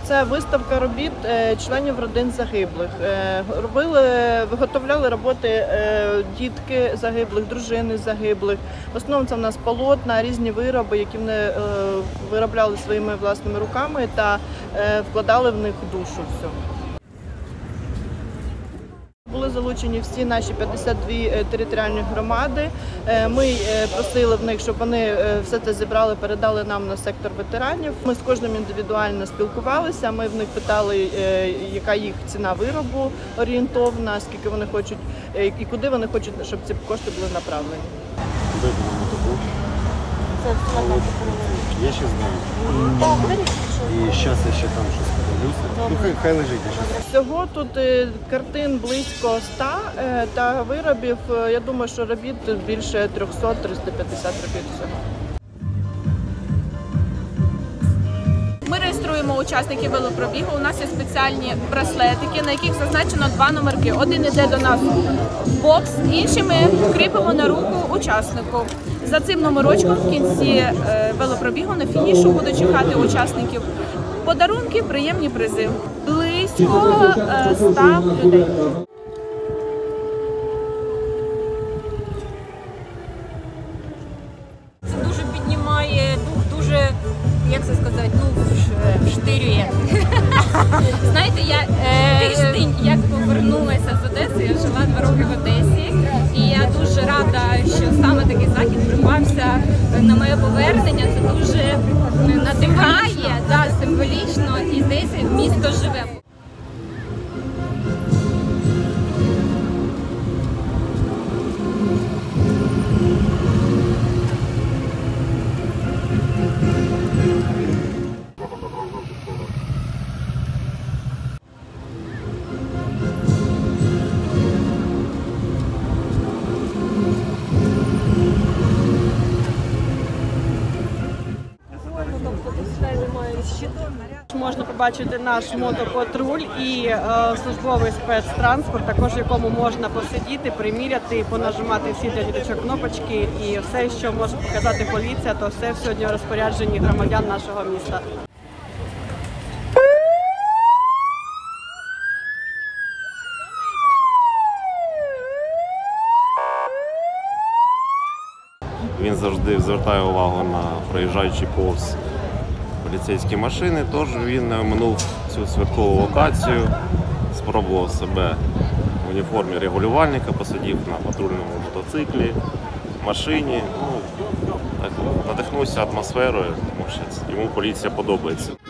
Це виставка робіт членів родин загиблих. Виготовляли роботи дітки загиблих, дружини загиблих. В основному це в нас полотна, різні вироби, які вони виробляли своїми власними руками та вкладали в них душу всю. Були залучені всі наші 52 територіальні громади. Ми просили в них, щоб вони все це зібрали, передали нам на сектор ветеранів. Ми з кожним індивідуально спілкувалися, ми в них питали, яка їх ціна виробу орієнтовна, скільки вони хочуть і куди вони хочуть, щоб ці кошти були направлені. Куди будемо таку? Я ще знаю. І зараз я ще там щось подивлюся. Ну, хай лежить. Всього тут картин близько 100 та виробів, я думаю, що робіт більше 300-350 робіт всього. Ми реєструємо учасників велопробігу. У нас є спеціальні браслетики, на яких зазначено 2 номерки. Один йде до нас в бокс, інший ми кріпимо на руку учаснику. За цим номерочком в кінці велопробігу на фінішу будуть чекати учасників подарунки, приємні призи. Близько 100 людей. Це дуже піднімає дух, дуже, як це сказати, вштирює. Знаєте, я тиждень як повернулася з Одеси, я жила 2 роки в Одесі, і я дуже рада, що саме такий захід припався на моє повернення. Це дуже надихає, символічно, і здається, місто живе. Можна побачити наш мотопатруль і службовий спецтранспорт, також в якому можна посидіти, приміряти, понажимати всі для діточок кнопочки, і все, що може показати поліція, то все сьогодні в розпорядженні громадян нашого міста. Він завжди звертає увагу на проїжджаючі повз поліцейські машини, тож він не оминув цю святкову локацію, спробував себе в уніформі регулювальника, посидів на патрульному мотоциклі, машині. Надихнувся атмосферою, тому що йому поліція подобається.